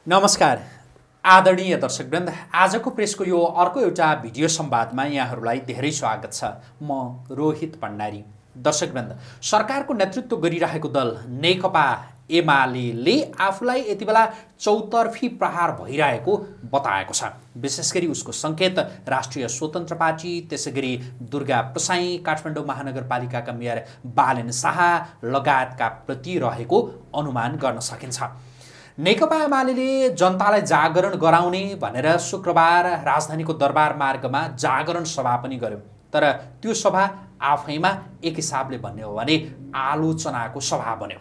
नमस्कार आदरणीय दर्शकवृन्द, आजको प्रेसको यो अर्को एउटा भिडियो संवादमा यहाँहरूलाई धेरै स्वागत छ। म रोहित भण्डारी। दर्शकवृन्द, सरकारको नेतृत्व गरिरहेको दल नेकपा एमाले आफूलाई यति बेला चौतर्फी प्रहार भइरहेको बताएको छ। विशेष गरी उसको सङ्केत राष्ट्रिय स्वतन्त्र पार्टी, त्यसैगरी दुर्गा प्रसाई, काठमाडौँ महानगरपालिकाका मेयर बालेन शाह लगायतका प्रति रहेको अनुमान गर्न सकिन्छ। नेकपा एमाले जनतालाई जागरण गराउने भनेर शुक्रबार राजधानीको दरबार मार्गमा जागरण सभा पनि गर्यो। तर त्यो सभा आफैमा एक हिसाबले भन्ने हो भने आलोचनाको सभा बन्यो।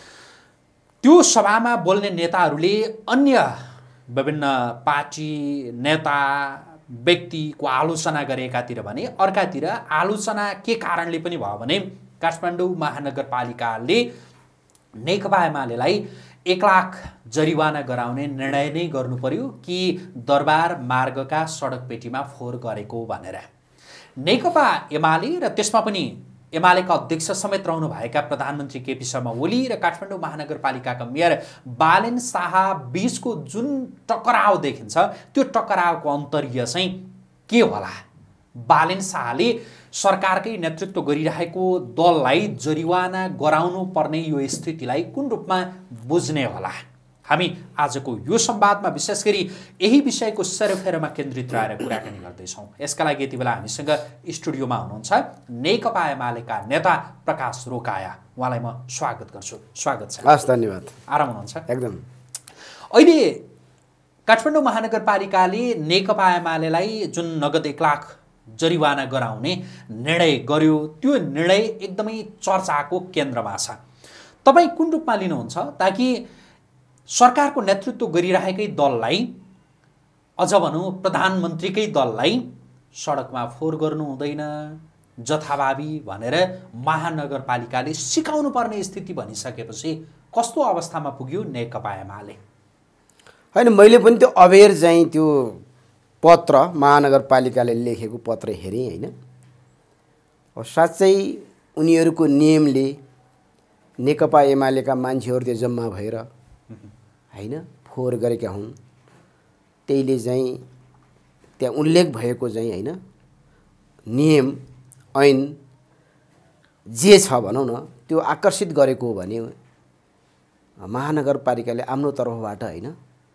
त्यो सभामा बोल्ने नेताहरूले अन्य विभिन्न पार्टी नेता व्यक्तिको आलोचना गरेकातिर भने अर्कातिर आलोचना के कारणले पनि भयो भने काठमाडौँ महानगरपालिकाले नेकपा एमालेलाई 1 लाख जरिवाना गराउने निर्णय नै गर्नु पर्यो कि दरबार मार्गका सडक पेटीमा फोहोर गरेको भनेर। नेकपा एमाले र त्यसमा पनि एमालेका अध्यक्ष समेत रहनुभएका प्रधानमन्त्री केपी शर्मा ओली र काठमाडौँ महानगरपालिकाका मेयर बालेन शाह बीचको जुन टकराव देखिन्छ त्यो टकरावको अन्तर्य चाहिँ के होला? बालेन शाहले सरकारकै नेतृत्व गरिरहेको दललाई जरिवाना गराउनु पर्ने यो स्थितिलाई कुन रूपमा बुझ्ने होला? हामी आजको यो संवादमा विशेष गरी यही विषयको सेरोफेरोमा केन्द्रित रहेर कुराकानी गर्दैछौँ। यसका लागि यति बेला हामीसँग स्टुडियोमा हुनुहुन्छ नेकपा एमालेका नेता प्रकाश रोकाया। उहाँलाई म स्वागत गर्छु। स्वागत छ। हस्, धन्यवाद। आराम हुनुहुन्छ? एकदम। अहिले काठमाडौँ महानगरपालिकाले नेकपा एमालेलाई जुन नगद 1 लाख जरिवाना गराउने निर्णय गर्यो, त्यो निर्णय एकदमै चर्चाको केन्द्रमा छ। तपाईँ कुन रूपमा लिनुहुन्छ ताकि सरकारको नेतृत्व गरिरहेकै दललाई, अझ भनौँ प्रधानमन्त्रीकै दललाई सडकमा फोहोर गर्नु हुँदैन जथाभावी भनेर महानगरपालिकाले सिकाउनु पर्ने स्थिति भनिसकेपछि कस्तो अवस्थामा पुग्यो नेकपा एमाले? होइन, मैले पनि त्यो अवेर चाहिँ त्यो पत्र महानगरपालिकाले लेखेको पत्र हेरेँ होइन। साँच्चै उनीहरूको नियमले नेकपा एमालेका मान्छेहरू त्यो जम्मा भएर होइन फोहोर गरेका हुन्। त्यहीले चाहिँ त्यहाँ उल्लेख भएको चाहिँ होइन नियम ऐन जे छ भनौँ न त्यो आकर्षित गरेको हो भने महानगरपालिकाले आफ्नो तर्फबाट होइन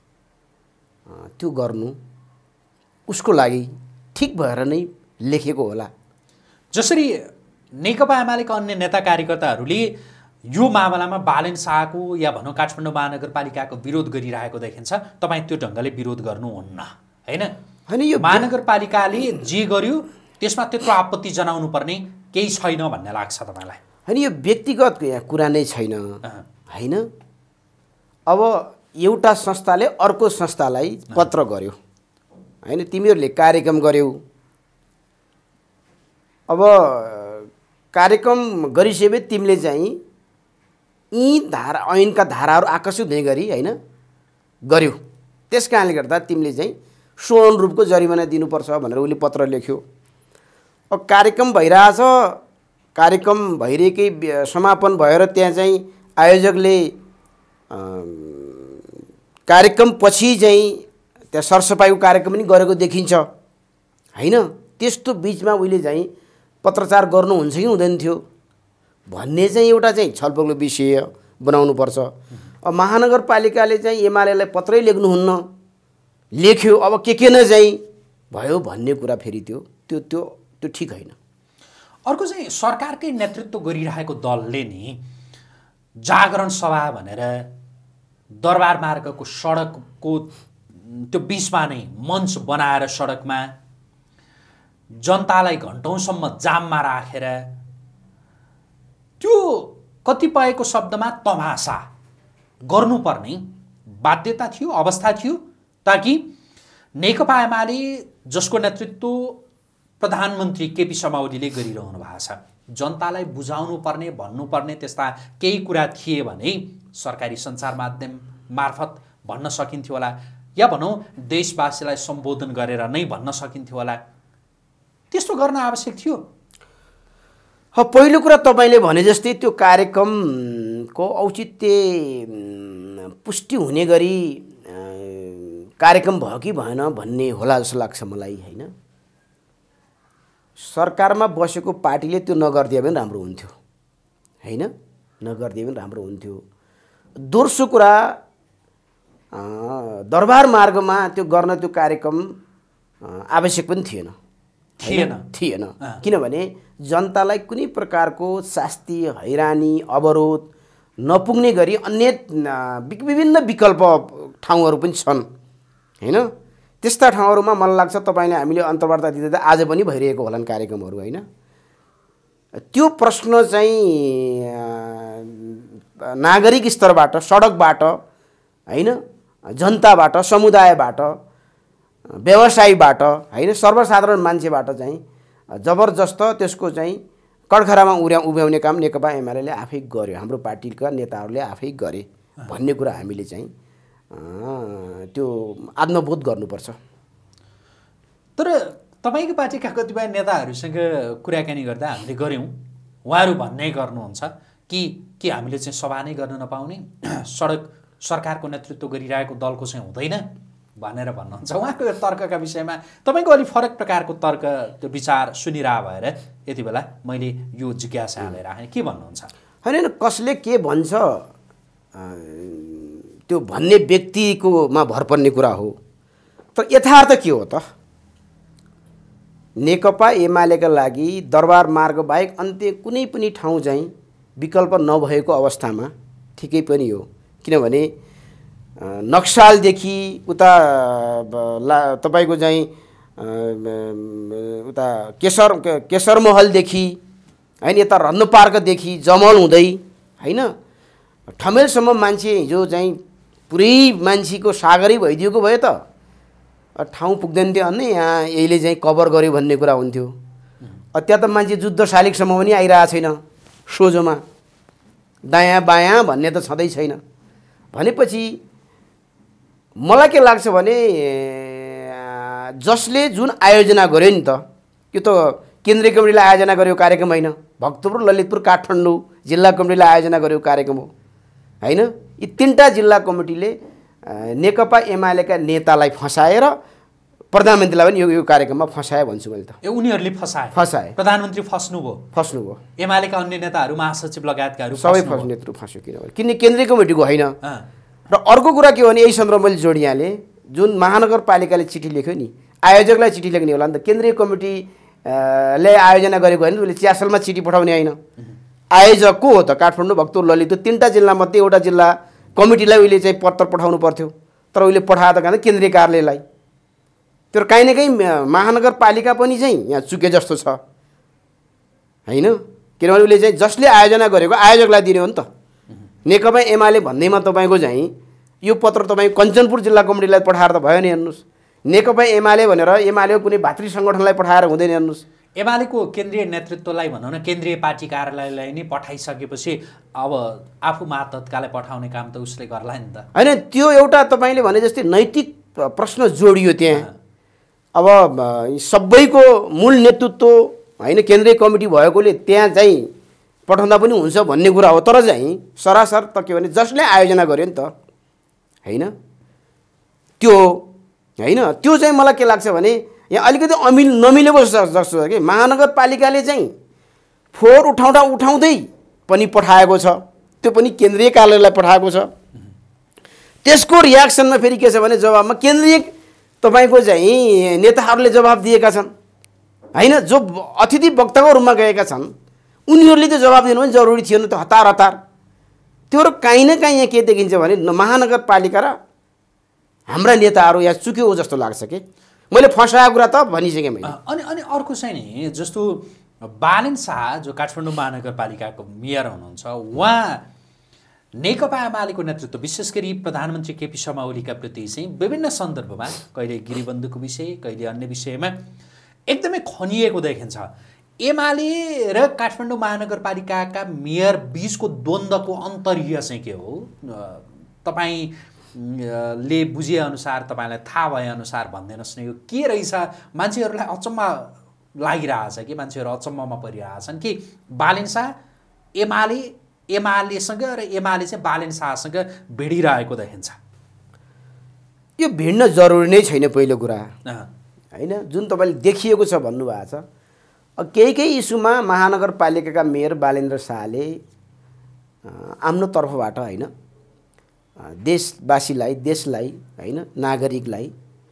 त्यो गर्नु उसको लागि ठिक भएर नै लेखेको होला। जसरी नेकपा एमालेका अन्य नेता कार्यकर्ताहरूले यो मामलामा बालेन शाहको या भनौँ काठमाडौँ महानगरपालिकाको विरोध गरिरहेको देखिन्छ, तपाईँ त्यो ढङ्गले विरोध गर्नुहुन्न होइन? होइन, यो महानगरपालिकाले जे गर्यो त्यसमा त्यत्रो आपत्ति जनाउनु पर्ने केही छैन भन्ने लाग्छ तपाईँलाई? होइन, यो व्यक्तिगत कुरा नै छैन होइन। अब एउटा संस्थाले अर्को संस्थालाई पत्र गर्यो होइन, तिमीहरूले कार्यक्रम गर्यौ। अब कार्यक्रम गरिसके तिमीले चाहिँ यी ऐनका धाराहरू आकर्षित हुने गरी होइन गर्यौ। त्यस कारणले गर्दा तिमीले चाहिँ सो अनुरूपको जरिमाना दिनुपर्छ भनेर उसले पत्र लेख्यो। अब कार्यक्रम भइरहेछ, कार्यक्रम भइरहेकै समापन भएर त्यहाँ चाहिँ आयोजकले कार्यक्रम पछि चाहिँ त्यहाँ सरसफाइको कार्यक्रम पनि गरेको देखिन्छ होइन। त्यस्तो बिचमा उहिले चाहिँ पत्रचार गर्नुहुन्छ कि हुँदैन थियो भन्ने चाहिँ एउटा चाहिँ छलफलको विषय बनाउनुपर्छ। अब महानगरपालिकाले चाहिँ एमालेलाई पत्रै लेख्नुहुन्न, लेख्यो, अब के न चाहिँ भयो भन्ने कुरा फेरि त्यो त्यो त्यो त्यो ठिक होइन। अर्को चाहिँ सरकारकै नेतृत्व गरिरहेको दलले नि जागरण सभा भनेर दरबार मार्गको सडकको त्यो बिचमा नै मञ्च बनाएर सडकमा जनतालाई घन्टौँसम्म जाममा राखेर त्यो कतिपयको शब्दमा तमासा गर्नुपर्ने बाध्यता थियो, अवस्था थियो, ताकि नेकपा एमाले जसको नेतृत्व प्रधानमन्त्री केपी शर्मा ओलीले गरिरहनु भएको छ, जनतालाई बुझाउनु पर्ने, भन्नुपर्ने त्यस्ता केही कुरा थिए भने सरकारी सञ्चार माध्यम मार्फत भन्न सकिन्थ्यो होला, या भनौँ देशवासीलाई सम्बोधन गरेर नै भन्न सकिन्थ्यो होला। त्यस्तो गर्न आवश्यक थियो। पहिलो कुरा तपाईँले भने जस्तै त्यो कार्यक्रमको औचित्य पुष्टि हुने गरी कार्यक्रम भयो कि भएन भन्ने होला जस्तो लाग्छ मलाई हैन। सरकारमा बसेको पार्टीले त्यो नगर्दिए पनि राम्रो हुन्थ्यो हैन, नगर्दिए पनि राम्रो हुन्थ्यो। दोस्रो कुरा दरबार मार्गमा त्यो गर्न त्यो कार्यक्रम आवश्यक पनि थिएन किनभने जनतालाई कुनै प्रकारको शास्ति हैरानी अवरोध नपुग्ने गरी अन्य विभिन्न विकल्प ठाउँहरू पनि छन् हैन। त्यस्ता ठाउँहरूमा मलाई लाग्छ तपाईले हामीले अन्तर्वार्ता दिँदा आज पनि भइरहेको होलान् कार्यक्रमहरू हैन। त्यो प्रश्न चाहिँ नागरिक स्तरबाट सडकबाट हैन, जनताबाट समुदायबाट व्यवसायीबाट हैन, सर्वसाधारण मान्छेबाट चाहिँ जबरजस्त त्यसको चाहिँ कडखरामा उभ्याउने काम नेकपा एमाले आफै गर्यो, हाम्रो पार्टीका नेताहरूले आफै गरे भन्ने कुरा हामीले चाहिँ त्यो आत्मबोध गर्नुपर्छ। तर तपाईको पार्टीका कतिपय नेताहरूसँग कुराकानी गर्दा हामीले गर्यौं, उहाँहरू भन्ने गर्नुहुन्छ कि हामीले चाहिँ सभा नै गर्न नपाउने, सरकारको नेतृत्व गरिरहेको दलको चाहिँ हुँदैन भनेर भन्नुहुन्छ। उहाँको यो तर्कका विषयमा तपाईको अलि फरक प्रकारको तर्क त्यो विचार सुनिरह भएर यति बेला मैले यो जिज्ञासा हालेर आएँ, के भन्नुहुन्छ? हैन, कसले के भन्छ त्यो भन्ने व्यक्तिकोमा भर पर्ने कुरा हो, तर यथार्थ के हो त? नेकपा एमालेका लागि दरबार मार्ग बाहेक अन्त्य कुनै पनि ठाउँ चाहिँ विकल्प नभएको अवस्थामा ठिकै पनि हो। किनभने नक्सालदेखि उता तपाईको चाहिँ उता केशरमहलदेखि हैन, यता रत्न पार्कदेखि जमल हुँदै हैन ठमेलसम्म मान्छे हिजो चाहिँ पुरै मान्छेको सागरै भइदिएको भए त ठाउँ पुग्दैन थियो अन्य यहाँ यहीले चाहिँ कभर गर्यो भन्ने कुरा हुन्थ्यो। त्यहाँ त मान्छे जुद्ध शालिगसम्म पनि आइरहेको छैन, सोझोमा दायाँ बायाँ भन्ने त छँदै छैन। भनेपछि मलाई के लाग्छ भने जसले जुन आयोजना गर्यो नि त, यो त केन्द्रीय कमिटीले आयोजना गरेको कार्यक्रम होइन, भक्तपुर ललितपुर काठमाडौँ जिल्ला कमिटीले आयोजना गरेको कार्यक्रम हो हैन। यी तीनटा जिल्ला कमिटीले नेकपा एमालेका नेतालाई फसाएर प्रधानमन्त्रीलाई पनि यो कार्यक्रममा फसाए भन्छु मैले त। उनीहरूले फसाए, प्रधानमन्त्री फस्नुभयो, एमालेका अन्य नेताहरू महासचिव लगायतकाहरू सबै नेतृत्व फस्यो। किनभने केन्द्रीय कमिटीको होइन। र अर्को कुरा के हो भने यही सन्दर्भमा मैले जोडिहालेँ, जुन महानगरपालिकाले चिठी लेख्यो नि, आयोजकलाई चिठी लेख्ने होला नि त। केन्द्रीय कमिटीले आयोजना गरेको होइन, उसले च्यासलमा चिठी पठाउने होइन। आयोजक को हो त? काठमाडौँ भक्तपुर ललितपुर तीनटा जिल्लामध्ये एउटा जिल्ला कमिटीलाई उहिले चाहिँ पत्र पठाउनु पर्थ्यो, तर उहिले पठाएर त कहाँ केन्द्रीय कार्यालयलाई। त्यो काहीँ न काहीँ महानगरपालिका पनि चाहिँ यहाँ चुके जस्तो छ हैन। किनभने उसले चाहिँ जसले आयोजना गरेको आयोजकलाई दिने हो नि त। नेकपा एमाले भन्दैमा तपाईँको चाहिँ यो पत्र तपाईँ कञ्चनपुर जिल्ला कमिटीलाई पठाएर त भयो नि, हेर्नुहोस्। नेकपा एमाले भनेर एमाले कुनै भातृ सङ्गठनलाई पठाएर हुँदैन, हेर्नुहोस्। एमालेको केन्द्रीय नेतृत्वलाई भनौँ न, केन्द्रीय पार्टी कार्यालयलाई नै पठाइसकेपछि अब आफू मातहतकालाई पठाउने काम त उसले गर्ला नि त हैन। त्यो एउटा तपाईँले भने जस्तै नैतिक प्रश्न जोडियो त्यहाँ। अब सबैको मूल नेतृत्व हैन केन्द्रीय कमिटी भएकोले त्यहाँ चाहिँ पठाउँदा पनि हुन्छ भन्ने कुरा हो, तर चाहिँ सरासर त के भने जसले आयोजना गर्यो नि त हैन, त्यो हैन, त्यो चाहिँ मलाई के लाग्छ भने यहाँ अलिकति नमिलेको जस्तो छ कि महानगरपालिकाले चाहिँ फोहोर उठाउँदै पनि पठाएको छ, त्यो पनि केन्द्रीय कार्यालयलाई पठाएको छ। त्यसको रियाक्सनमा फेरि के छ भने जवाबमा केन्द्रीय तपाईँको चाहिँ नेताहरूले जवाब दिएका छन् हैन। जो अतिथि वक्ताको रूपमा गएका छन् उनीहरूले त जवाब दिनु पनि जरुरी थियो नि त, हतार। त्यो र काहीँ न काहीँ यहाँ के देखिन्छ भने महानगरपालिका र हाम्रा नेताहरू यहाँ चुक्यो हो जस्तो लाग्छ कि मैले फसाएको कुरा त भनिसकेँ मैले। अनि अर्को चाहिँ नि जस्तो बालेन शाह जो काठमाडौँ महानगरपालिकाको मेयर हुनुहुन्छ, उहाँ नेकपा एमालेको नेतृत्व विशेष गरी प्रधानमन्त्री केपी शर्मा ओलीका प्रति चाहिँ विभिन्न सन्दर्भमा कहिले गिरीबन्धुको विषय कहिले अन्य विषयमा एकदमै खनिएको देखिन्छ। एमाले र काठमाडौँ महानगरपालिकाका मेयर बीचको द्वन्द्वको अन्तर्य चाहिँ के हो? तपाईँले बुझेअनुसार, तपाईँलाई थाहा भएअनुसार भनिदिनुहोस् न, यो के रहेछ? मान्छेहरूलाई अचम्म लागिरहेछ कि मान्छेहरू अचम्ममा परिरहेछन् कि बालेन शाह एमालेसँग र एमाले चाहिँ बालेन शाहसँग भिडिरहेको देखिन्छ। यो भिड्न जरुरी नै छैन पहिलो कुरा अँ, हैन। जुन तपाईँले देखिएको छ भन्नुभएको छ, केही इस्युमा महानगरपालिकाका मेयर बालेन्द्र शाहले आफ्नो तर्फबाट होइन देशवासीलाई, देशलाई होइन, नागरिकलाई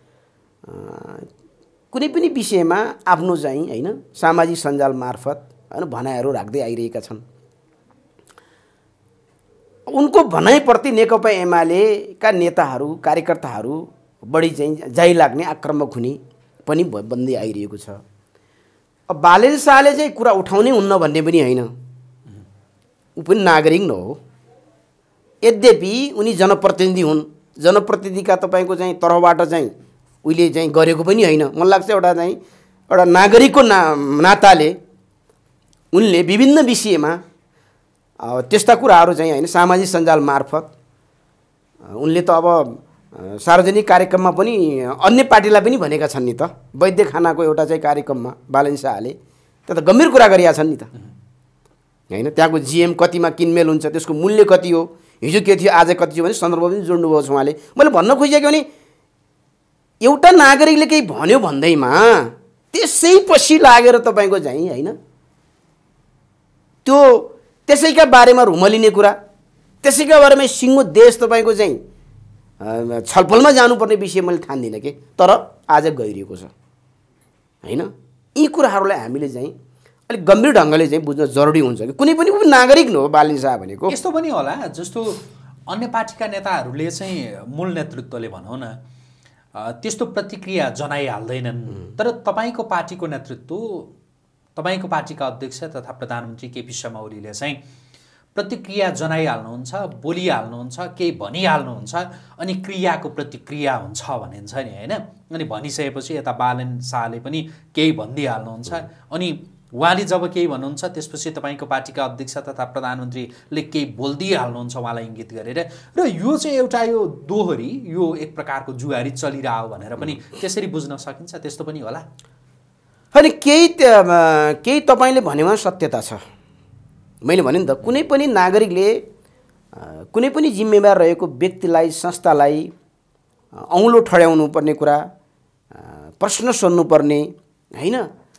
कुनै पनि विषयमा आफ्नो चाहिँ होइन सामाजिक सञ्जाल मार्फत होइन भनाइहरू राख्दै आइरहेका छन्। उनको भनाइप्रति नेकपा एमालेका नेताहरू, कार्यकर्ताहरू बढी चाहिँ जाइ लाग्ने, आक्रामक हुने पनि बन्दै आइरहेको छ। अब बालेन्द्र शाहले चाहिँ कुरा उठाउनै हुन्न भन्ने पनि होइन, ऊ पनि नागरिक न हो। यद्यपि उनी जनप्रतिनिधि हुन्, जनप्रतिनिधिका तपाईँको चाहिँ तर्फबाट चाहिँ उहिले चाहिँ गरेको पनि होइन। मलाई लाग्छ एउटा नागरिकको नाताले उनले विभिन्न विषयमा त्यस्ता कुराहरू चाहिँ होइन सामाजिक सञ्जाल मार्फत उनले त अब सार्वजनिक कार्यक्रममा पनि अन्य पार्टीलाई पनि भनेका छन् नि त। वैद्य खानाको एउटा चाहिँ कार्यक्रममा बालेन्द्र शाहले त्यो त गम्भीर कुरा गरिया छन् नि त होइन। त्यहाँको जीएम कतिमा किनमेल हुन्छ, त्यसको मूल्य कति हो, हिजो के थियो आज कति हो भने सन्दर्भ पनि जोड्नुभएको छ उहाँले। मैले भन्न खोजेको भने एउटा नागरिकले केही भन्यो भन्दैमा त्यसै पछि लागेर तपाईँको चाहिँ होइन त्यो त्यसैका बारेमा रुमलिने कुरा, त्यसैका बारेमा सिङ्गो देश तपाईँको चाहिँ छलफलमा जानुपर्ने विषय मैले ठान्दिनँ के, तर आज गइरहेको छ होइन। यी कुराहरूलाई हामीले चाहिँ अलिक गम्भीर ढङ्गले चाहिँ बुझ्न जरुरी हुन्छ कि कुनै पनि नागरिक न हो बालेन्द्र शाह भनेको। यस्तो पनि होला जस्तो अन्य पार्टीका नेताहरूले चाहिँ मूल नेतृत्वले भनौँ न त्यस्तो प्रतिक्रिया जनाइहाल्दैनन्, तर तपाईँको पार्टीको नेतृत्व, तपाईँको पार्टीका अध्यक्ष तथा प्रधानमन्त्री केपी शर्मा ओलीले चाहिँ प्रतिक्रिया जनाइहाल्नुहुन्छ, बोलिहाल्नुहुन्छ, केही भनिहाल्नुहुन्छ, अनि क्रियाको प्रतिक्रिया हुन्छ भनिन्छ नि होइन। अनि भनिसकेपछि यता बालेन्द्र शाहले पनि केही भनिदिइहाल्नुहुन्छ, अनि उहाँले जब केही भन्नुहुन्छ त्यसपछि तपाईँको पार्टीका अध्यक्ष तथा प्रधानमन्त्रीले केही बोलिदिइहाल्नुहुन्छ उहाँलाई इङ्गित गरेर। र यो चाहिँ एउटा यो दोहोरी, यो एक प्रकारको जुगारी चलिरह्यो भनेर पनि त्यसरी बुझ्न सकिन्छ, त्यस्तो पनि होला। होइन केही तपाईँले भनेमा सत्यता छ। मैले भने नि त कुनै पनि नागरिकले कुनै पनि जिम्मेवार रहेको व्यक्तिलाई, संस्थालाई औँलो ठड्याउनु पर्ने कुरा, प्रश्न सोध्नुपर्ने होइन,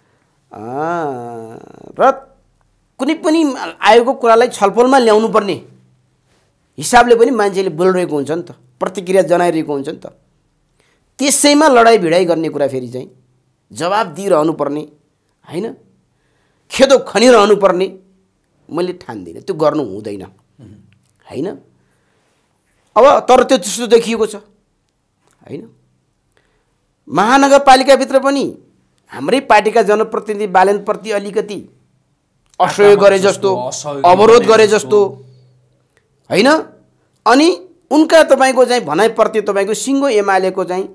र कुनै पनि आएको कुरालाई छलफलमा ल्याउनु पर्ने हिसाबले पनि मान्छेले बोलिरहेको हुन्छ नि त, प्रतिक्रिया जनाइरहेको हुन्छ नि त। त्यसैमा लडाइँ भिडाइ गर्ने कुरा फेरि चाहिँ जवाब दिइरहनु पर्ने होइन, खेदो खनिरहनु पर्ने मैले ठान्दिनँ, त्यो गर्नु हुँदैन होइन। अब तर त्यो त्यस्तो देखिएको छ होइन। महानगरपालिकाभित्र पनि हाम्रै पार्टीका जनप्रतिनिधि बालेन्द्रप्रति अलिकति असहयोग गरे जस्तो, अवरोध गरे जस्तो होइन। अनि उनका तपाईँको चाहिँ भनाइप्रति तपाईँको सिङ्गो एमालेको चाहिँ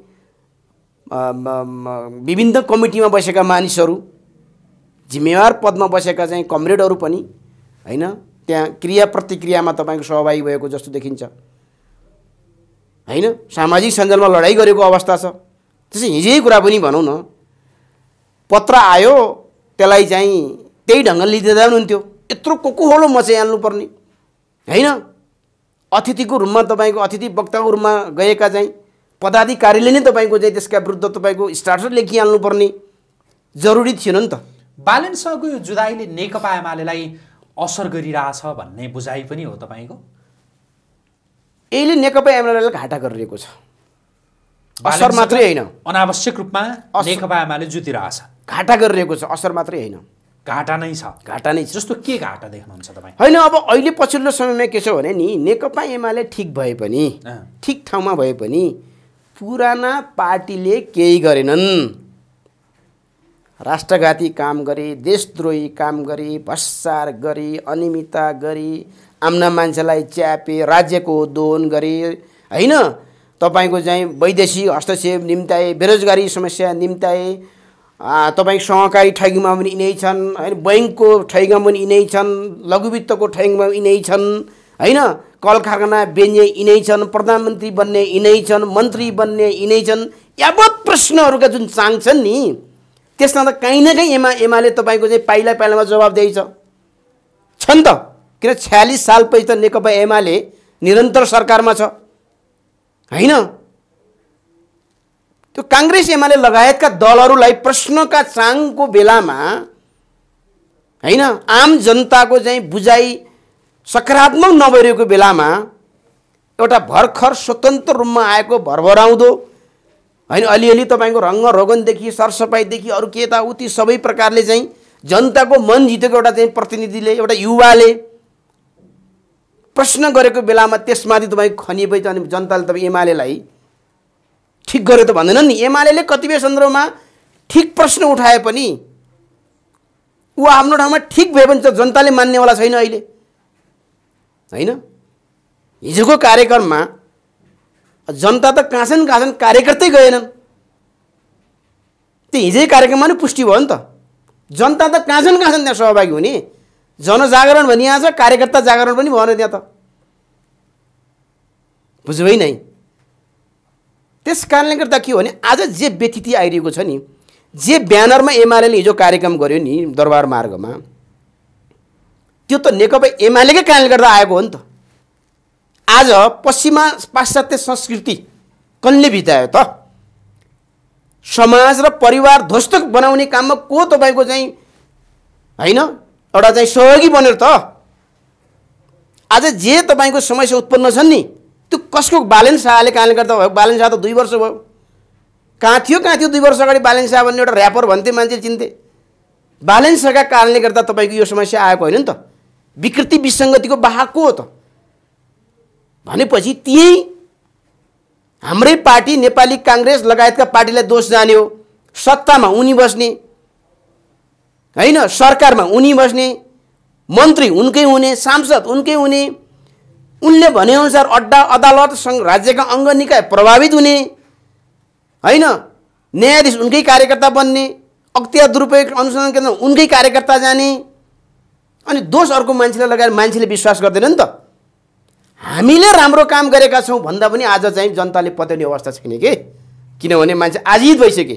विभिन्न कमिटीमा बसेका मानिसहरू, जिम्मेवार पदमा बसेका चाहिँ कमरेडहरू पनि होइन त्यहाँ क्रिया प्रतिक्रियामा तपाईँको सहभागी भएको जस्तो देखिन्छ होइन। सामाजिक सञ्जालमा लडाइँ गरेको अवस्था छ। त्यसै हिजै कुरा पनि भनौँ न, पत्र आयो त्यसलाई चाहिँ त्यही ढङ्गले लिँदा हुन्थ्यो, यत्रो कोकोहोलो मचाइहाल्नुपर्ने होइन। अतिथिको रूपमा तपाईँको अतिथि वक्ताको रूपमा गएका चाहिँ पदाधिकारीले नै तपाईँको चाहिँ त्यसका विरुद्ध तपाईँको स्टाटस लेखिहाल्नुपर्ने जरुरी थिएन नि त। बालेन्द्र शाहको यो जुदाईले नेकपा एमालेलाई असर गरिरहेछ भन्ने बुझाइ पनि हो तपाईँको? यसले नेकपा एमालेलाई घाटा गरिरहेको छ, असर मात्रै होइन, अनावश्यक रूपमा नेकपा एमाले जुतिरहेछ, घाटा गरिरहेको छ, असर मात्रै होइन, घाटा नै छ। घाटा नै छ। जस्तो के घाटा देख्नुहुन्छ तपाईँ? होइन अब अहिले पछिल्लो समयमा के छ भने नि नेकपा एमाले ठिक भए पनि, ठिक ठाउँमा भए पनि पुराना पार्टीले केही गरेनन्। राष्ट्रघाती काम गरे, देशद्रोही काम गरे, भ्रष्टाचार गरे, अनियमितता गरे, आम्ना मान्छेलाई च्यापे, राज्यको दोहन गरे होइन। तपाईँको चाहिँ वैदेशिक हस्तक्षेप निम्ताए, बेरोजगारी समस्या निम्ताए, तपाईँको सहकारी ठगीमा पनि यिनै छन् होइन, बैङ्कको ठगीमा पनि यिनै छन्, लघुवित्तको ठगीमा यिनै छन् होइन, कल कारखाना बेच्ने यिनै छन्, प्रधानमन्त्री बन्ने यिनै छन्, मन्त्री बन्ने यिनै छन्। यावत प्रश्नहरूका जुन चाङ छन् नि त्यसमा त कहीँ न कहीँ एमाले तपाईँको चाहिँ पाइला पाइलामा जवाबदेही छ नि त। किन 46 सालपछि त नेकपा एमाले निरन्तर सरकारमा छ होइन। त्यो काङ्ग्रेस एमाले लगायतका दलहरूलाई प्रश्नका चाङको बेलामा हैन आम जनताको चाहिँ बुझाइ सकारात्मक नभइरहेको बेलामा एउटा भर्खर स्वतन्त्र रूपमा आएको भरभराउँदो हैन अलिअलि तपाईँको रङ्ग रोगनदेखि सरसफाइदेखि अरू के यताउति सबै प्रकारले चाहिँ जनताको मन जितेको एउटा चाहिँ प्रतिनिधिले एउटा युवाले प्रश्न गरेको बेलामा त्यसमाथि तपाईँ खनिएपछि अनि जनताले तपाईँ एमालेलाई ठिक गर्यो त भन्दैनन् नि। एमाले कतिपय सन्दर्भमा ठिक प्रश्न उठाए पनि ऊ आफ्नो ठाउँमा ठिक भए पनि जनताले मान्नेवाला छैन अहिले हैन। हिजोको कार्यक्रममा जनता त कहाँ कार्यकर्तै गएनन्। त्यो हिजै कार्यक्रममा नि पुष्टि भयो नि त। जनता त कहाँ छन् त्यहाँ सहभागी हुने। जनजागरण भनिएको छ, कार्यकर्ता जागरण पनि भएन त्यहाँ त। बुझ्यो है नै। त्यस कारणले गर्दा के हो भने आज जे व्यथिति आइरहेको छ नि, जे ब्यानरमा एमाले हिजो कार्यक्रम गर्यो नि दरबार मार्गमा, त्यो त नेकपा एमालेकै कारणले गर्दा आएको हो नि त। आज पश्चिमा पाश्चात्य संस्कृति कसले भित्तायो त? समाज र परिवार ध्वस्त बनाउने काममा को तपाईँको चाहिँ हैन एउटा चाहिँ सहयोगी बनेर त? आज जे तपाईँको समस्या उत्पन्न छन् नि त्यो कसको? बालेन शाहले कारणले गर्दा भयो। बालेन शाह त 2 वर्ष भयो। कहाँ थियो 2 वर्ष अगाडि बालेन शाह भन्ने एउटा ऱ्यापर भन्थे, मान्छे चिन्थे। बालेन शाहका कारणले गर्दा तपाईँको यो समस्या आएको होइन नि त। विकृति विसङ्गतिको वाहक को हो त भनेपछि त्यही हाम्रै पार्टी नेपाली काङ्ग्रेस लगायतका पार्टीलाई दोष जाने हो। सत्तामा उनी बस्ने हैन, सरकारमा उनी बस्ने, मन्त्री उनकै हुने, सांसद उनकै हुने, उनले भनेअनुसार अड्डा अदालत राज्यका अङ्ग निकाय प्रभावित हुने हैन, न्यायाधीश उनकै कार्यकर्ता बन्ने, अख्तियार दुरुपयोग अनुसन्धान केन्द्र उनकै कार्यकर्ता जाने, अनि दोष अर्को मान्छेलाई लगाएर मान्छेले विश्वास गर्दैन नि त। हामीले राम्रो काम गरेका छौँ भन्दा पनि आज चाहिँ जनताले पत्याउने अवस्था छैन के, किनभने मान्छे आजित भइसके।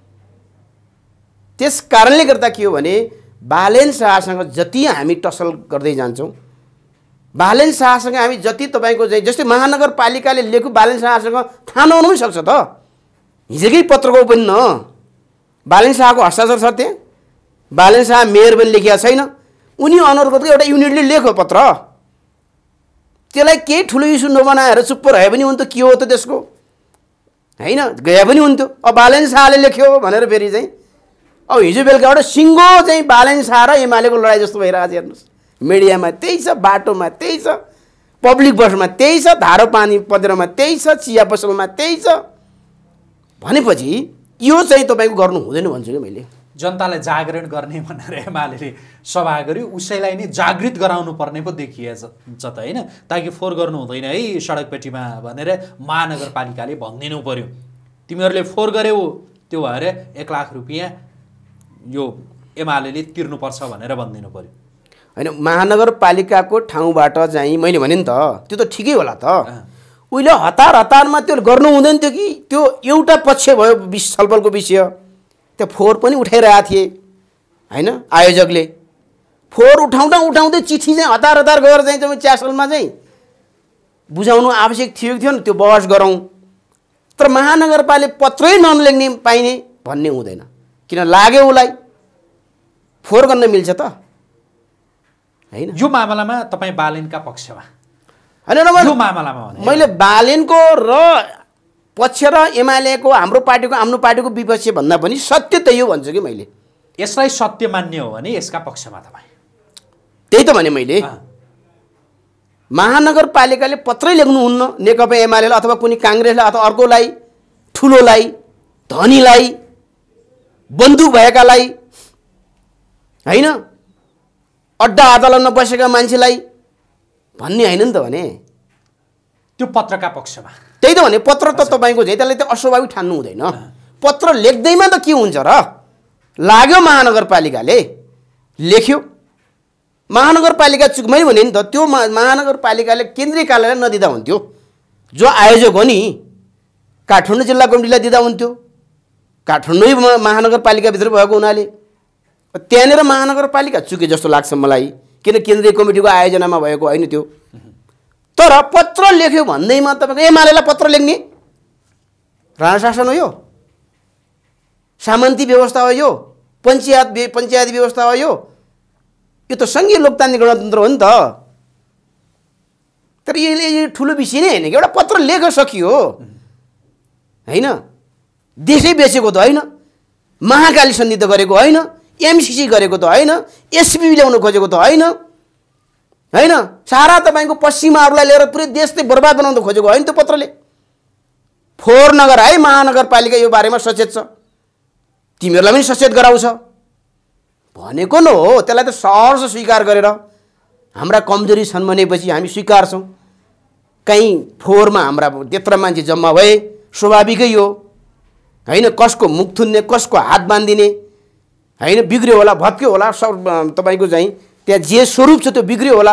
त्यस कारणले गर्दा के हो भने बालेन शाहसँग जति हामी टसल गर्दै जान्छौँ, बालेन शाहसँग हामी जति तपाईँको चाहिँ जस्तै महानगरपालिकाले लेख्यो बालेन शाहसँग थाहा नहुनु पनि सक्छ त। हिजोकै पत्रको पनि न बालेन शाहको हस्ताक्षर छ त्यहाँ। बालेन शाह मेयर पनि लेखेका छैन, उनी अनुरोधको एउटा युनिटले लेख्यो पत्र। त्यसलाई केही ठुलो इस्यु नबनाएर चुप्प रहे पनि हुन्थ्यो, के हो त त्यसको हैन, गए पनि हुन्थ्यो। अब बालेन शाहले लेख्यो भनेर फेरि चाहिँ अब हिजो बेलुका एउटा सिङ्गो चाहिँ बालेन शाह र एमालेको लडाइँ जस्तो भइरहेको छ। हेर्नुहोस्, मिडियामा त्यही छ, बाटोमा त्यही छ, पब्लिक बसमा त्यही छ, धारो पानी पँधेरोमा त्यही छ, चिया पसलमा त्यही छ भनेपछि यो चाहिँ तपाईँको गर्नु हुँदैन भन्छु कि मैले। जनतालाई जागरण गर्ने भनेर एमाले सभा गर्यो, उसैलाई नै जागृत गराउनु पर्ने पो देखिएछ त हैन। ताकि फोहोर गर्नु हुँदैन है सडकपेटीमा भनेर महानगरपालिकाले भनिदिनु पर्यो। तिमीहरूले फोहोर गर्यौ त्यो भएर 1 लाख रुपियाँ यो एमाले तिर्नुपर्छ भनेर भनिदिनु पर्यो हैन। महानगरपालिकाको ठाउँबाट चाहिँ मैले भने नि त त्यो त ठिकै होला त। उहिले हतारमा त्यो गर्नु हुँदैन थियो कि त्यो एउटा पक्ष भयो छलफलको विषय। त्यो फोहोर पनि उठाइरहेको थिए हैन, आयोजकले फोहोर उठाउँदै चिठी चाहिँ हतार गएर चाहिँ तपाईँ च्यासलमा चाहिँ बुझाउनु आवश्यक थियो कि थिएन, त्यो बहस गरौँ। तर महानगरपालिका पत्रै नलेख्ने पाइने भन्ने हुँदैन, किन लाग्यो उसलाई फोहोर गर्न मिल्छ त हैन। यो मामलामा तपाईँ बालेनका पक्षमा हैन? यो मामलामा मैले बालेनको र पक्ष र एमालेको हाम्रो पार्टीको विपक्ष भन्दा पनि सत्य त्यही हो भन्छु कि मैले। यसलाई सत्य मान्ने हो भने यसका पक्षमा तपाईँ त्यही त भने मैले। महानगरपालिकाले पत्रै लेख्नुहुन्न नेकपा एमालेलाई अथवा कुनै काङ्ग्रेसलाई अथवा अर्कोलाई, ठुलोलाई, धनीलाई, बन्दुक भएकालाई हैन, अड्डा अदालतमा बसेका मान्छेलाई भन्ने होइन नि त भने। त्यो पत्रका पक्षमा त्यही त भने पत्र त तपाईँको चाहिँ त्यसलाई त अस्वाभाविक ठान्नु हुँदैन। पत्र लेख्दैमा त के हुन्छ र? लाग्यो महानगरपालिकाले लेख्यो, महानगरपालिका चुक मैले भने नि त त्यो महानगरपालिकाले केन्द्रीय कार्यालयलाई नदिँदा हुन्थ्यो। जो आयोजक हो नि काठमाडौँ जिल्ला कमिटीलाई दिँदा हुन्थ्यो। काठमाडौँ महानगरपालिकाभित्र भएको हुनाले त्यहाँनिर महानगरपालिका चुके जस्तो लाग्छ मलाई, किन केन्द्रीय कमिटीको आयोजनामा भएको होइन त्यो। तर पत्र लेख्यो भन्दैमा तपाईँको एमालेलाई पत्र लेख्ने राणा शासन हो यो? सामन्ती व्यवस्था हो यो, पञ्चायती व्यवस्था हो यो त सङ्घीय लोकतान्त्रिक गणतन्त्र हो नि त। तर यो ठुलो विषय नै होइन कि, एउटा पत्र लेख सकियो होइन, देशै बेचेको त होइन, महाकाली सन्धि त गरेको होइन, एमसिसी गरेको त होइन, एसपी ल्याउन खोजेको त होइन होइन, सारा तपाईँको पश्चिमाहरूलाई लिएर पुरै देश चाहिँ बर्बाद बनाउन खोजेको होइन त्यो पत्रले। फोहोर नगर है, महानगरपालिका यो बारेमा सचेत छ, तिमीहरूलाई पनि सचेत गराउँछ भनेको न हो। त्यसलाई त सहर्ष स्वीकार गरेर हाम्रा कमजोरी छन् भनेपछि हामी स्वीकार्छौँ। कहीँ फोहोरमा हाम्रा त्यत्र मान्छे जम्मा भए स्वाभाविकै हो होइन, कसको मुख थुन्ने, कसको हात बाँधिने होइन, बिग्रियो होला, भत्क्यो होला, तपाईँको चाहिँ त्यहाँ जे स्वरूप छ त्यो बिग्रियो होला,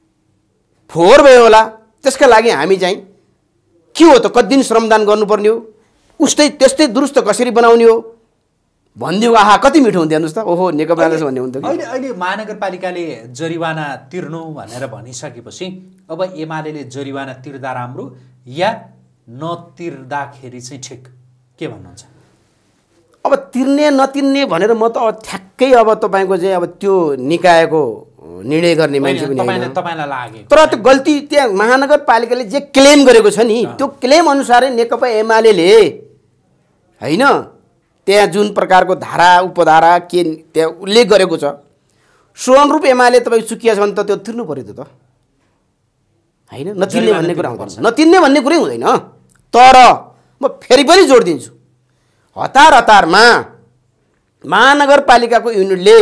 फोहोर भयो होला, त्यसका लागि हामी चाहिँ के हो त, कति दिन श्रमदान गर्नुपर्ने हो, त्यस्तै दुरुस्त कसरी बनाउने हो भनिदिएको। आहा कति मिठो हुन्थ्यो हेर्नुहोस् त, ओहो नेकपा भन्ने हुन्थ्यो। अहिले महानगरपालिकाले जरिवाना तिर्नु भनेर भनिसकेपछि अब एमाले जरिवाना तिर्दा राम्रो या नतिर्दाखेरि चाहिँ ठिक, के भन्नुहुन्छ? अब तिर्ने नतिर्ने भनेर म त ठ्याक्कै अब तपाईँको चाहिँ अब त्यो निकायको निर्णय गर्ने मान्छे पनि होइन, तपाईँलाई लाग्यो। तर त्यो गल्ती त्यहाँ महानगरपालिकाले जे क्लेम गरेको छ नि त्यो क्लेम अनुसारै नेकपा एमाले होइन, त्यहाँ जुन प्रकारको धारा उपधारा के त्यहाँ उल्लेख गरेको छ सो अनुरूप एमाले तपाईँ चुकिया छ भने त त्यो तिर्नु पऱ्यो त होइन, नतिर्ने भन्ने कुरा हुँदैन, नतिर्ने भन्ने कुरै हुँदैन। तर म फेरि पनि जोड दिन्छु, हतारमा महानगरपालिकाको युनिटले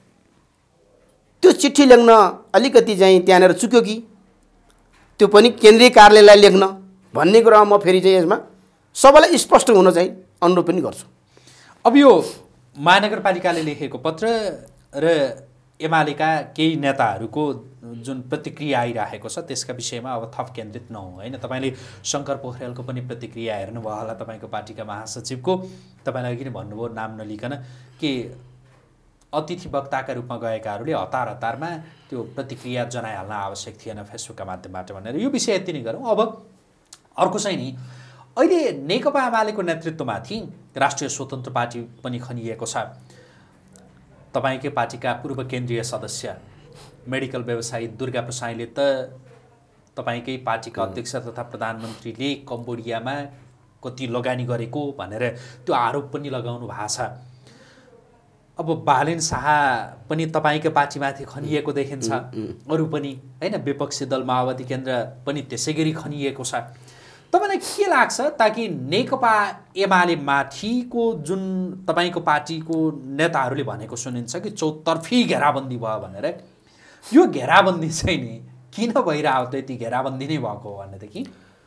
त्यो चिठी लेख्न अलिकति चाहिँ त्यहाँनिर चुक्यो कि त्यो पनि केन्द्रीय कार्यालयलाई लेख्न भन्ने कुरामा म फेरि चाहिँ यसमा सबैलाई स्पष्ट हुन चाहिँ अनुरोध पनि गर्छु। अब यो महानगरपालिकाले लेखेको पत्र र एमालेका केही नेताहरूको जुन प्रतिक्रिया आइरहेको छ त्यसका विषयमा अब थप केन्द्रित नहुँ होइन। तपाईँले शङ्कर पोखरेलको पनि प्रतिक्रिया हेर्नुभयो होला, तपाईँको पार्टीका महासचिवको, तपाईँलाई अघि नै भन्नुभयो नाम नलिकन कि अतिथि वक्ताका रूपमा गएकाहरूले हतारमा त्यो प्रतिक्रिया जनाइहाल्न आवश्यक थिएन फेसबुकका माध्यमबाट भनेर। यो विषय यति नै गरौँ। अब अर्को चाहिँ नि, अहिले नेकपा एमालेको नेतृत्वमाथि राष्ट्रिय स्वतन्त्र पार्टी पनि खनिएको छ। तपाईँकै पार्टीका पूर्व केन्द्रीय सदस्य मेडिकल व्यवसायी दुर्गा प्रसाईले त तपाईँकै पार्टीका अध्यक्ष तथा प्रधानमन्त्रीले कम्बोडियामा कति लगानी गरेको भनेर त्यो आरोप पनि लगाउनु भएको छ। अब बालेन शाह पनि तपाईँकै पार्टीमाथि खनिएको देखिन्छ, अरू पनि होइन, विपक्षी दल माओवादी केन्द्र पनि त्यसै गरी खनिएको छ। तपाईँलाई के लाग्छ ताकि नेकपा एमाले माथिको जुन तपाईँको पार्टीको नेताहरूले भनेको सुनिन्छ कि चौतर्फी घेराबन्दी भयो भनेर, यो घेराबन्दी चाहिँ नि किन भइरहेको त, यति घेराबन्दी नै भएको हो भनेदेखि?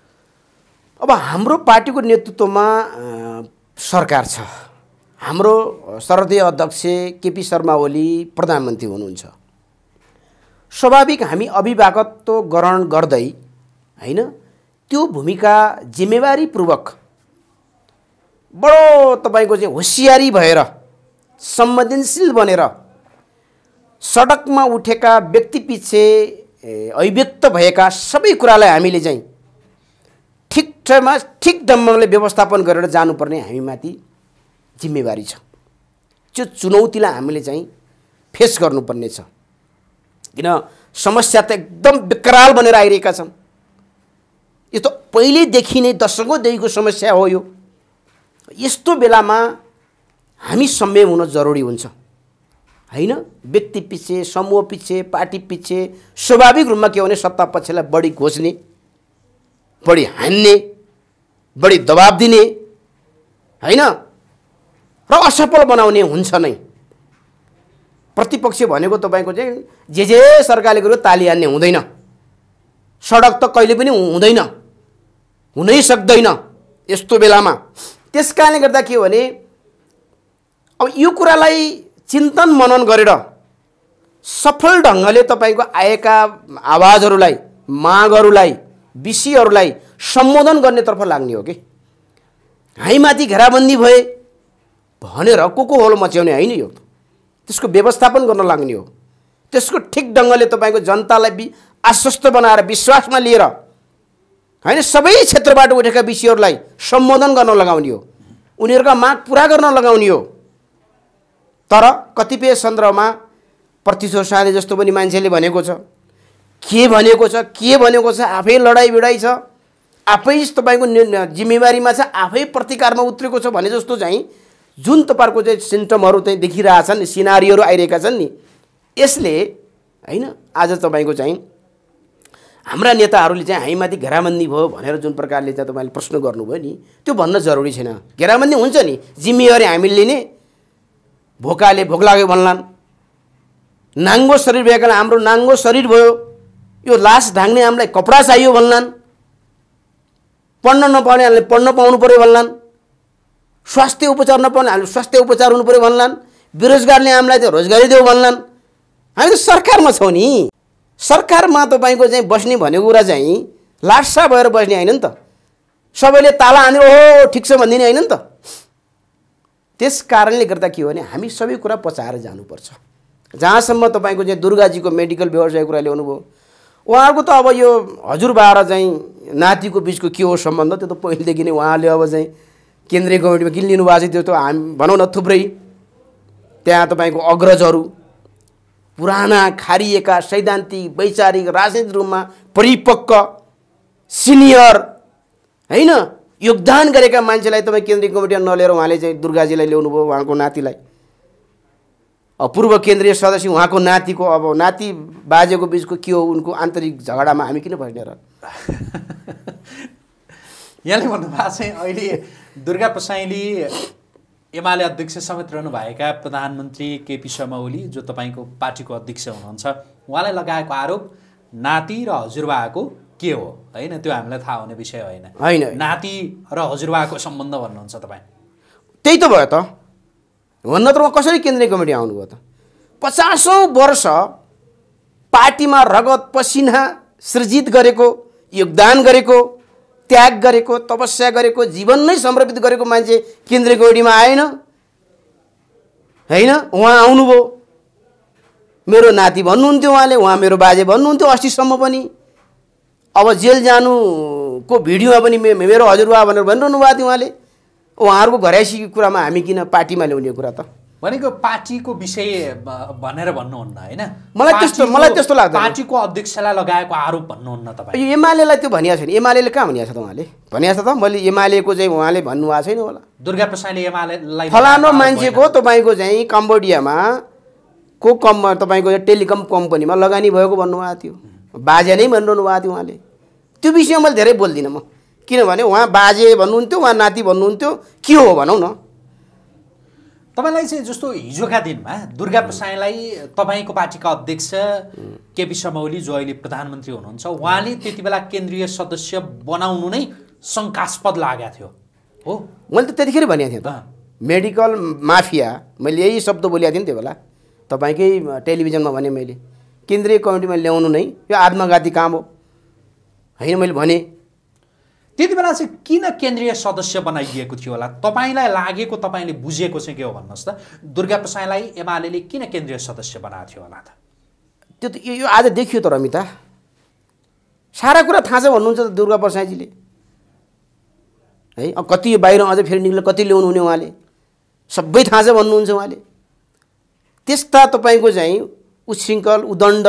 अब हाम्रो पार्टीको नेतृत्वमा सरकार छ, हाम्रो सर्वदलीय अध्यक्ष केपी शर्मा ओली प्रधानमन्त्री हुनुहुन्छ। स्वाभाविक हामी अभिभावकत्व ग्रहण गर्दै होइन त्यो भूमिका जिम्मेवारीपूर्वक बडो तपाईँको चाहिँ होसियारी भएर संवेदनशील बनेर सडकमा उठेका व्यक्तिपिच्छे अभिव्यक्त भएका सबै कुरालाई हामीले चाहिँ ठिक ढङ्गले व्यवस्थापन गरेर जानुपर्ने हामीमाथि जिम्मेवारी छ। त्यो चुनौतीलाई हामीले चाहिँ फेस गर्नुपर्ने छ, किन समस्या त एकदम विकराल बनेर आइरहेका छन्। यो त पहिल्यैदेखि नै दशकौँदेखिको समस्या हो। यो यस्तो बेलामा हामी संयम हुन जरुरी हुन्छ होइन। व्यक्ति पछि, समूह पछि, पार्टी पछि स्वाभाविक रूपमा के भने सत्ता पक्षलाई बढी घोच्ने, बढी हान्ने, बढी दबाब दिने होइन र असफल बनाउने हुन्छ नै। प्रतिपक्ष भनेको तपाईँको चाहिँ जे सरकारले गर्यो ताली हान्ने हुँदैन, सडक त कहिले पनि हुँदैन, हुनै सक्दैन यस्तो बेलामा। त्यस कारणले गर्दा के हो भने अब यो कुरालाई चिन्तन मनन गरेर सफल ढङ्गले तपाईँको आएका आवाजहरूलाई, मागहरूलाई, विषयहरूलाई सम्बोधन गर्नेतर्फ लाग्ने हो कि हामीमाथि घेराबन्दी भए भनेर को होल मच्याउने होइन। यो त्यसको व्यवस्थापन गर्न लाग्ने हो। त्यसको ठिक ढङ्गले तपाईँको जनतालाई आश्वस्त बनाएर विश्वासमा लिएर होइन सबै क्षेत्रबाट उठेका विषयहरूलाई सम्बोधन गर्न लगाउने हो। उनीहरूका माग पुरा गर्न लगाउने हो। तर कतिपय सन्दर्भमा प्रतिशोध साधे जस्तो पनि मान्छेले भनेको छ, के भनेको छ आफै लडाइँ भिडाइ छ, आफै तपाईँको जिम्मेवारीमा छ, आफै प्रतिकारमा उत्रेको छ भने जस्तो चाहिँ जुन तपाईँहरूको चाहिँ सिम्टमहरू चाहिँ देखिरहेछन्, सिनारीहरू आइरहेका छन् नि, यसले होइन आज तपाईँको चाहिँ हाम्रा नेताहरूले चाहिँ हामीमाथि घेराबन्दी भयो भनेर जुन प्रकारले चाहिँ तपाईँले प्रश्न गर्नुभयो नि, त्यो भन्न जरुरी छैन। घेराबन्दी हुन्छ नि, जिम्मेवारी हामीले लिने, भोकाले भोक लाग्यो भन्लान्, नाङ्गो शरीर भएकाले हाम्रो नाङ्गो शरीर भयो, यो लास ढाङ्ने हामीलाई कपडा चाहियो भन्लान्, पढ्न नपाउनेहरूले पढ्न पाउनु पऱ्यो भन्लान्, स्वास्थ्य उपचार नपाउने हामीले स्वास्थ्य उपचार हुनु पऱ्यो भन्लान्, बेरोजगारले हामीलाई चाहिँ रोजगारी देऊ भन्लान्। हामी त सरकारमा छौँ नि, सरकारमा तपाईँको चाहिँ बस्ने भनेको कुरा चाहिँ लासा भएर बस्ने होइन नि त, सबैले ताला हानेर ओहो ठिक छ भनिदिने होइन नि त। त्यस कारणले गर्दा के हो भने हामी सबै कुरा पचाएर जानुपर्छ। जहाँसम्म तपाईँको चाहिँ दुर्गाजीको मेडिकल व्यवसायको कुरा ल्याउनुभयो, उहाँहरूको त अब यो हजुरबा र चाहिँ नातिको बिचको के हो सम्बन्ध, त्यो त पहिलेदेखि नै उहाँले अब चाहिँ केन्द्रीय कमिटीमा किन लिनुभएको छ, त्यो त हामी भनौँ न थुप्रै त्यहाँ तपाईँको अग्रजहरू, पुराना खारिएका सैद्धान्तिक वैचारिक राजनीतिक रूपमा परिपक्व सिनियर होइन योगदान गरेका मान्छेलाई तपाईँ केन्द्रीय कमिटीमा नलिएर उहाँले चाहिँ दुर्गाजीलाई ल्याउनुभयो, उहाँको नातिलाई। पूर्व केन्द्रीय सदस्य उहाँको नातिको, अब नाति बाजेको बिचको के हो उनको आन्तरिक झगडामा हामी किन बस्ने र? यहाँले भन्नुभएको चाहिँ अहिले दुर्गा प्रसाईले एमाले अध्यक्ष समेत रहनुभएका प्रधानमन्त्री केपी शर्मा ओली जो तपाईँको पार्टीको अध्यक्ष हुनुहुन्छ, उहाँलाई लगाएको आरोप नाति र हजुरबाको के हो होइन, त्यो हामीलाई थाहा हुने विषय होइन। नाति र हजुरबाको सम्बन्ध भन्नुहुन्छ तपाईँ, त्यही त भयो त, भन्न त कसरी केन्द्रीय कमिटी आउनुभयो त? 50औं वर्ष पार्टीमा रगत पसिना सृजित गरेको, योगदान गरेको, त्याग गरेको, तपस्या गरेको, जीवन नै समर्पित गरेको मान्छे केन्द्रीय कमिटीमा आएन होइन। उहाँ आउनुभयो, मेरो नाति भन्नुहुन्थ्यो उहाँले, उहाँ मेरो बाजे भन्नुहुन्थ्यो अस्तिसम्म पनि। अब जेल जानुको भिडियोमा पनि मेरो हजुरबा भनेर भनिरहनु भएको थियो उहाँले। उहाँहरूको घरैसी कुरामा हामी किन पार्टीमा ल्याउने कुरा त? भनेको पार्टीको विषय भनेर भन्नुहुन्न होइन, मलाई त्यस्तो लाग्छ। पार्टीको अध्यक्षलाई लगाएको आरोप भन्नुहुन्न तपाईँ? यो एमालेलाई त्यो भनिएको छैन। एमालेले कहाँ भनिएको छ त? उहाँले भनिएको छ त? मैले एमालेको चाहिँ उहाँले भन्नुभएको छैन होला। दुर्गा प्रसाईले एमालेलाई फलानो मान्छेको तपाईँको चाहिँ कम्बोडियामा को तपाईँको टेलिकम कम्पनीमा लगानी भएको भन्नुभएको थियो, बाजे नै भनिरहनु भएको थियो उहाँले। त्यो विषयमा मैले धेरै बोल्दिनँ म, किनभने उहाँ बाजे भन्नुहुन्थ्यो, उहाँ नाति भन्नुहुन्थ्यो, के हो भनौँ न। तपाईँलाई चाहिँ जस्तो हिजोका दिनमा दुर्गा प्रसाईलाई तपाईँको पार्टीका अध्यक्ष केपी शर्मा ओली जो अहिले प्रधानमन्त्री हुनुहुन्छ, उहाँले त्यति बेला केन्द्रीय सदस्य बनाउनु नै शङ्कास्पद लागेको थियो हो? मैले त त्यतिखेर भनेको थिएँ त, मेडिकल माफिया, मैले यही शब्द बोलेको थिएँ नि त्यो बेला, तपाईँकै टेलिभिजनमा भने मैले, केन्द्रीय कमिटीमा ल्याउनु नै यो आत्मघाती काम हो होइन मैले भने। त्यति बेला चाहिँ किन केन्द्रीय सदस्य बनाइदिएको थियो होला तपाईँलाई लागेको, तपाईँले बुझेको चाहिँ के हो भन्नुहोस् त? दुर्गा प्रसाईलाई एमालेले किन केन्द्रीय सदस्य बनाएको थियो होला त? त्यो त यो आज देखियो त रमिता, सारा कुरा थाहा छ भन्नुहुन्छ त दुर्गा प्रसाईजीले है। कति बाहिर अझै फेरि निक्ले, कति ल्याउनु हुने उहाँले, सबै थाहा छ भन्नुहुन्छ उहाँले। त्यस्ता तपाईँको चाहिँ उच्छृङ्खल उदण्ड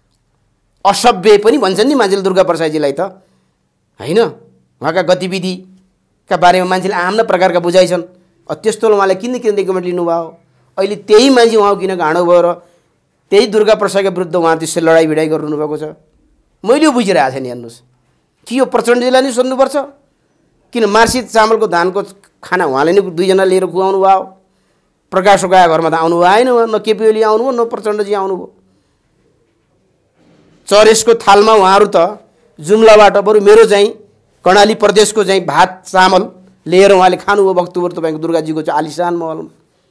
असभ्य पनि भन्छन् नि मान्छेले दुर्गा प्रसाईजीलाई त होइन। उहाँका गतिविधिका बारेमा मान्छेले आम्न प्रकारका बुझाइ छन्। त्यस्तो उहाँलाई किन केन्द्रीय कमिटी लिनुभयो? अहिले त्यही मान्छे उहाँको किन घाँडो भयो र त्यही दुर्गा प्रसाईका विरुद्ध उहाँ त्यसै लडाइँ भिडाइ गर्नु भएको छ? मैले यो बुझिरहेको छैन। हेर्नुहोस्, कि यो प्रचण्डजीलाई नै सोध्नुपर्छ किन मार्सित चामलको धानको खाना उहाँले नै 2 जना लिएर खुवाउनु भयो? प्रकाश ओकाया घरमा त आउनु भएन, न केपी ओली आउनुभयो न प्रचण्डजी आउनुभयो। चरेसको थालमा उहाँहरू त जुम्लाबाट बरु मेरो चाहिँ कर्णाली प्रदेशको चाहिँ भात चामल लिएर उहाँले खानुभयो भक्तपुर तपाईँको दुर्गाजीको चाहिँ आलिशान महलमा।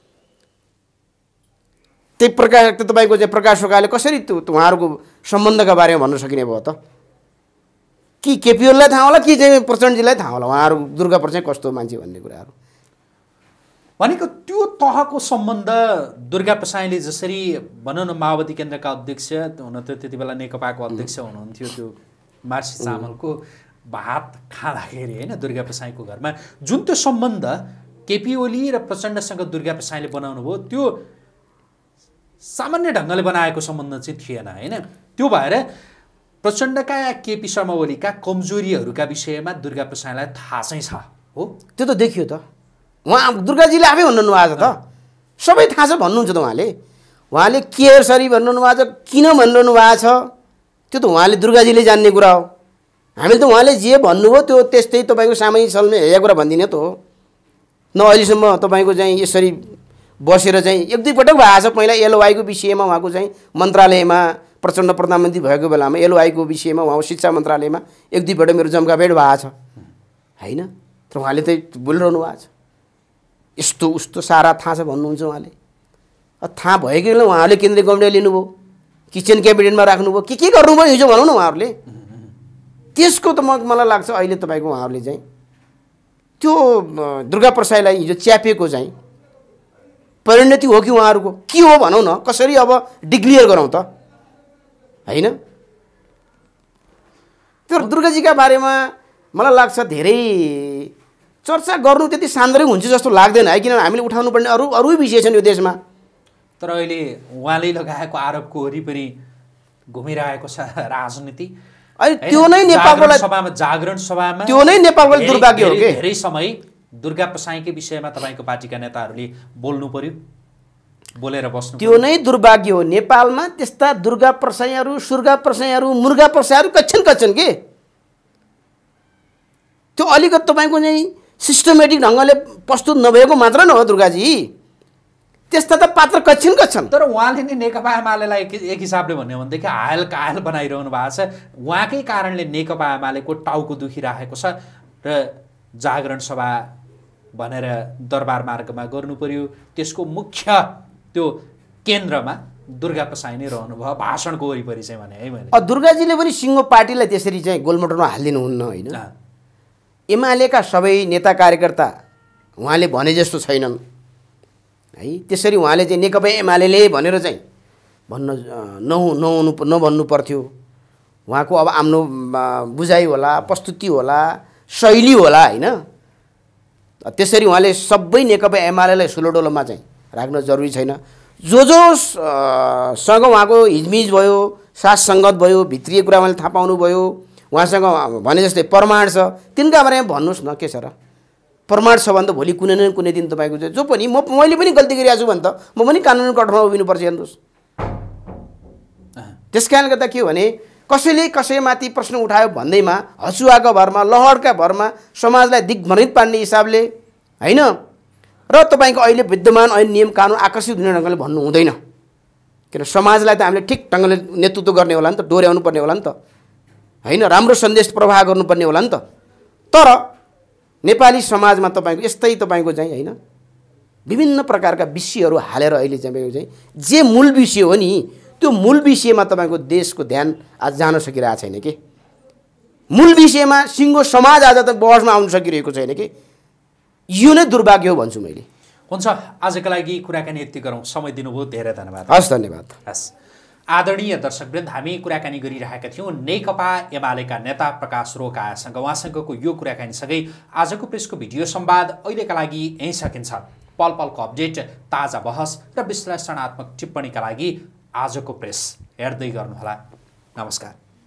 त्यही प्रकार तपाईँको चाहिँ प्रकाश ओकाले कसरी त्यो उहाँहरूको सम्बन्धका बारेमा भन्न सकिने भयो त? कि केपी ओलीलाई थाहा होला कि चाहिँ प्रचण्डजीलाई थाहा होला उहाँहरू दुर्गा प्रसाई कस्तो मान्छे भन्ने कुराहरू? भनेको त्यो तहको सम्बन्ध दुर्गा प्रसाईले जसरी भनौँ न माओवादी केन्द्रका अध्यक्ष हुन त त्यति बेला नेकपाको अध्यक्ष हुनुहुन्थ्यो, त्यो मार्सी चामलको भात खाँदाखेरि होइन दुर्गा प्रसाईको घरमा जुन त्यो सम्बन्ध केपी ओली र प्रचण्डसँग दुर्गा प्रसाईले बनाउनु भयो त्यो सामान्य ढङ्गले बनाएको सम्बन्ध चाहिँ थिएन हैन। त्यो भएर प्रचण्डका या केपी शर्मा ओलीका कमजोरीहरूका विषयमा दुर्गा प्रसाईलाई थाहा चाहिँ छ हो। त्यो त देखियो त, उहाँ दुर्गाजीले आफै भन्नु भएको छ त, सबै थाहा छ भन्नुहुन्छ त उहाँले के सरी भन्नु भएको छ, किन भन्नु भएको छ, त्यो त उहाँले दुर्गाजीले जान्ने कुरा हो। हामीले त उहाँले जे भन्नुभयो त्यो त्यस्तै तपाईँको सामयिक छलमा हेरेको कुरा भनिदिने त हो। न अहिलेसम्म तपाईँको चाहिँ यसरी बसेर चाहिँ एक दुई पटक भएको छ। पहिला एलओआईको विषयमा उहाँको चाहिँ मन्त्रालयमा प्रचण्ड प्रधानमन्त्री भएको बेलामा एलओआईको विषयमा उहाँ शिक्षा मन्त्रालयमा एक दुई पटक मेरो जम्का भेट भएको छ होइन। तर उहाँले त बोलिरहनु भएको छ, यस्तो उस्तो सारा थाहा छ भन्नुहुन्छ उहाँले। थाहा भएको बेला उहाँले केन्द्रीय गभर्मेन्टले लिनुभयो, किचन क्याबिनेटमा राख्नुभयो, के गर्नुभयो हिजो भनौँ न उहाँहरूले। त्यसको त मलाई लाग्छ अहिले तपाईँको उहाँहरूले चाहिँ त्यो दुर्गा प्रसाईलाई हिजो च्यापेको चाहिँ परिणति हो कि उहाँहरूको के हो भनौँ न, कसरी अब डिक्लियर गरौँ त होइन। त्यो दुर्गाजीका बारेमा मलाई लाग्छ धेरै चर्चा गर्नु त्यति सान्दर्भिक हुन्छ जस्तो लाग्दैन है, किनभने हामीले उठाउनु पर्ने अरू विषय छन् यो देशमा। तर अहिले उहाँले लगाएको आरोपको वरिपरि घुमिरहेको छ राजनीति। अहिले त्यो नै नेपालको सभामा जागरण सभामा त्यो नै नेपालको दुर्भाग्य हो के। धेरै समय दुर्गा प्रसाईकै विषयमा तपाईँको पार्टीका नेताहरूले बोल्नु पर्यो, बोलेर बस्नु, त्यो नै दुर्भाग्य हो। नेपालमा त्यस्ता दुर्गा प्रसाईहरू, सुर्गा प्रसाईहरू, मुर्गा प्रसाईहरू कच्छन् के। त्यो अलिकति तपाईँको चाहिँ सिस्टमेटिक ढङ्गले प्रस्तुत नभएको मात्र न हो दुर्गाजी, त्यस्ता त पात्र कच्छन्। तर उहाँले नै नेकपा एमालेलाई एक हिसाबले भन्यो भनेदेखि हायल कायल बनाइरहनु भएको छ। उहाँकै कारणले नेकपा एमालेको टाउको दुखिरहेको छ र जागरण सभा भनेर दरबार मार्गमा गर्नु पर्यो। त्यसको मुख्य त्यो केन्द्रमा दुर्गा प्रसाई नै रहनुभयो भाषणको वरिपरि चाहिँ भने है मैले। दुर्गाजीले पनि सिङ्गो पार्टीलाई त्यसरी चाहिँ गोलमोटरमा हालिदिनुहुन्न होइन। एमालेका सबै नेता कार्यकर्ता उहाँले भने जस्तो छैनन् है। त्यसरी उहाँले चाहिँ नेकपा एमाले भनेर चाहिँ नभन्नु पर्थ्यो। उहाँको अब आफ्नो बुझाइ होला, प्रस्तुति होला, शैली होला होइन। त्यसरी उहाँले सबै नेकपा एमालेलाई सुलोडोलोमा चाहिँ राख्न जरुरी छैन। सँग उहाँको हिजमिज भयो, साथ सङ्गत भयो, भित्रीय कुरा उहाँले थाहा पाउनु भयो, उहाँसँग भने जस्तै प्रमाण छ, तिनका बारेमा भन्नुहोस् न के छ र। प्रमाण छ भने त भोलि कुनै न कुनै दिन तपाईँको चाहिँ जो पनि मैले पनि गल्ती गरिरहेको छु भने त म पनि कानुनी कठोरमा उभिनुपर्छ हेर्नुहोस्। त्यस कारणले गर्दा के हो भने कसैले कसैमाथि प्रश्न उठायो भन्दैमा हसुवाका भरमा, लहरका भरमा समाजलाई दिग्भ्रमित पार्ने हिसाबले होइन र तपाईँको अहिले विद्यमान ऐन नियम कानुन आकर्षित हुने ढङ्गले भन्नु हुँदैन। किन समाजलाई त हामीले ठिक ढङ्गले नेतृत्व गर्ने होला नि त, डोर्याउनु पर्ने होला नि त होइन, राम्रो सन्देश प्रवाह गर्नुपर्ने होला नि त। तर नेपाली समाजमा तपाईँको यस्तै तपाईँको चाहिँ होइन विभिन्न प्रकारका विषयहरू हालेर अहिले तपाईँको चाहिँ जे मूल विषय हो नि त्यो मूल विषयमा तपाईँको देशको ध्यान आज जान सकिरहेको छैन कि। मूल विषयमा सिङ्गो समाज आज त बहसमा आउन सकिरहेको छैन कि। यो नै दुर्भाग्य हो भन्छु मैले। हुन्छ, आजका लागि कुराकानी यति गरौँ, समय दिनुभयो, धेरै धन्यवाद। हस्, धन्यवाद। हस्, आदरणीय दर्शकवृन्द, हामी कुराकानी गरिरहेका थियौँ नेकपा एमालेका नेता प्रकाश रोकासँग। उहाँसँगको यो कुराकानीसँगै आजको प्रेसको भिडियो संवाद अहिलेका लागि यहीँ सकिन्छ। पल पलको अपडेट, ताजा बहस र विश्लेषणात्मक टिप्पणीका लागि आजको प्रेस हेर्दै गर्नुहोला। नमस्कार।